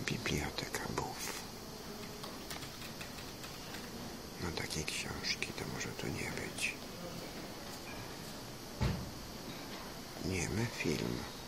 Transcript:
Biblioteka Buf. No takiej książki to może tu nie być. Niemy film.